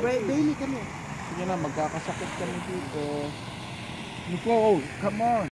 Daily kami. Sige na, magkakasakit kami dito. Nicole, come on.